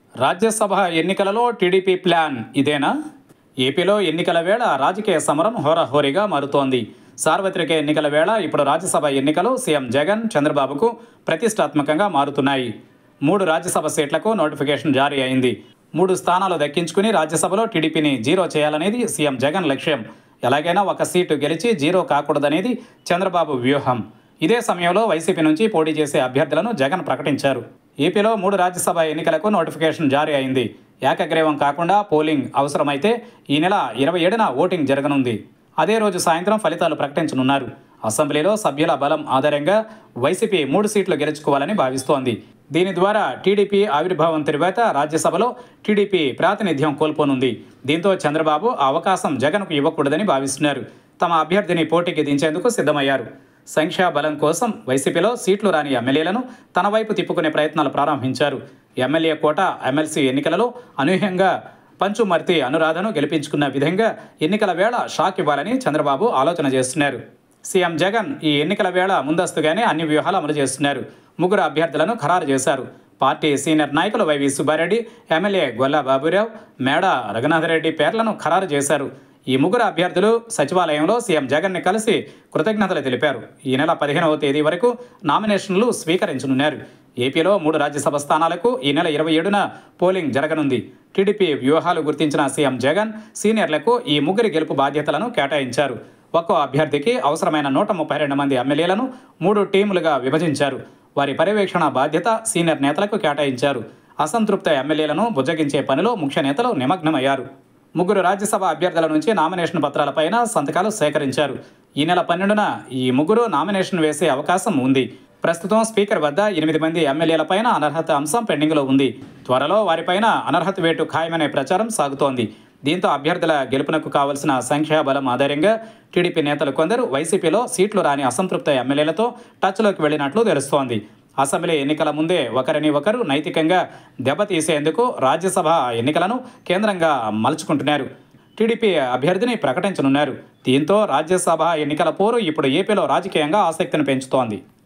రాజ్యసభ ఎన్నికలలో TDP plan ఇదేనా? ఏపీలో ఎన్నికల వేళ రాజకీయ సమరం హోరాహోరీగా మారుతోంది. సార్వత్రిక ఎన్నికల వేళ ఇప్పుడు రాజ్యసభ ఎన్నికలు సీఎం జగన్, చంద్రబాబుకు ప్రతిష్టాత్మకంగా మారుతున్నాయి. 3 రాజ్యసభ సీట్లకు నోటిఫికేషన్ జారీ అయింది. 3 స్థానాలు దక్కించుకుని రాజ్యసభలో టీడీపీని జీరో చేయాలనేది సీఎం జగన్ లక్ష్యం. ఎలాగైనా ఒక సీటు గెలిచి జీరో కాకూడదనేది చంద్రబాబు వ్యూహం. ఇదే సమయంలో వైసీపీ నుంచి పోటీ చేసే అభ్యర్థులను జగన్ ప్రకటించారు. ఏపీలో 3 రాజ్యసభ ఎన్నికలకు నోటిఫికేషన్ జారీ అయింది. ఏకగ్రీవం కాకుండా పోలింగ్ అవసరమైతే ఈ నెల 27న ఓటింగ్ జరగనుంది. అదే రోజు సాయంత్రం ఫలితాలు ప్రకటించనున్నారు. అసెంబ్లీలో సభ్యుల బలం ఆధారంగా వైసీపీ 3 సీట్లు గెలుచుకోవాలని భావిస్తోంది. దీని ద్వారా టీడీపీ ఆవిర్భావం తరువాత రాజ్యసభలో టీడీపీ ప్రాతినిధ్యం కోల్పోనుంది. దీంతో చంద్రబాబు ఆ అవకాశం జగన్కు ఇవ్వకూడదని భావిస్తున్నారు. తమ అభ్యర్థిని పోటీకి దించేందుకు సిద్ధమయ్యారు. సంఖ్యాబలం కోసం వైసీపీలో సీట్లు రాని ఎమ్మెల్యేలను తన వైపు తిప్పుకునే ప్రయత్నాలు ప్రారంభించారు. ఎమ్మెల్యే కోట ఎమ్మెల్సీ ఎన్నికలలో అనూహ్యంగా పంచుమర్తి అనురాధను గెలిపించుకున్న విధంగా ఎన్నికల వేళ షాక్ ఇవ్వాలని చంద్రబాబు ఆలోచన చేస్తున్నారు. సీఎం జగన్ ఈ ఎన్నికల వేళ ముందస్తుగానే అన్ని వ్యూహాలు అమలు చేస్తున్నారు. 3 అభ్యర్థులను ఖరారు చేశారు. పార్టీ సీనియర్ నాయకులు వైవి సుబ్బారెడ్డి, ఎమ్మెల్యే గొల్లా బాబురావు, మేడ రఘునాథరెడ్డి పేర్లను ఖరారు చేశారు. ఈ 3 అభ్యర్థులు సచివాలయంలో సీఎం జగన్ని కలిసి కృతజ్ఞతలు తెలిపారు. ఈ నెల 15వ తేదీ వరకు నామినేషన్లు స్వీకరించనున్నారు. ఏపీలో 3 రాజ్యసభ స్థానాలకు ఈ నెల 27న పోలింగ్ జరగనుంది. టీడీపీ వ్యూహాలు గుర్తించిన సీఎం జగన్ సీనియర్లకు ఈ 3 గెలుపు బాధ్యతలను కేటాయించారు. ఒక్కో అభ్యర్థికి అవసరమైన 132 మంది ఎమ్మెల్యేలను 3 టీములుగా విభజించారు. వారి పర్యవేక్షణ బాధ్యత సీనియర్ నేతలకు కేటాయించారు. అసంతృప్త ఎమ్మెల్యేలను బుజ్జగించే పనిలో ముఖ్య నేతలు నిమగ్నమయ్యారు. 3 రాజ్యసభ అభ్యర్థుల నుంచి నామినేషన్ పత్రాలపైన సంతకాలు సేకరించారు. ఈ నెల 12న ఈ 3 నామినేషన్ వేసే అవకాశం ఉంది. ప్రస్తుతం స్పీకర్ వద్ద 8 మంది ఎమ్మెల్యేలపైన అనర్హత అంశం పెండింగ్లో ఉంది. త్వరలో వారిపైన అనర్హత వేటు ఖాయమనే ప్రచారం సాగుతోంది. దీంతో అభ్యర్థుల గెలుపునకు కావలసిన సంఖ్యాబలం ఆధారంగా టీడీపీ నేతలు కొందరు వైసీపీలో సీట్లు రాని అసంతృప్త ఎమ్మెల్యేలతో టచ్లోకి వెళ్లినట్లు తెలుస్తోంది. అసెంబ్లీ ఎన్నికల ముందే ఒకరిని ఒకరు నైతికంగా దెబ్బతీసేందుకు రాజ్యసభ ఎన్నికలను కేంద్రంగా మలుచుకుంటున్నారు. టీడీపీ అభ్యర్థిని ప్రకటించనున్నారు. దీంతో రాజ్యసభ ఎన్నికల పోరు ఇప్పుడు ఏపీలో రాజకీయంగా ఆసక్తిని పెంచుతోంది.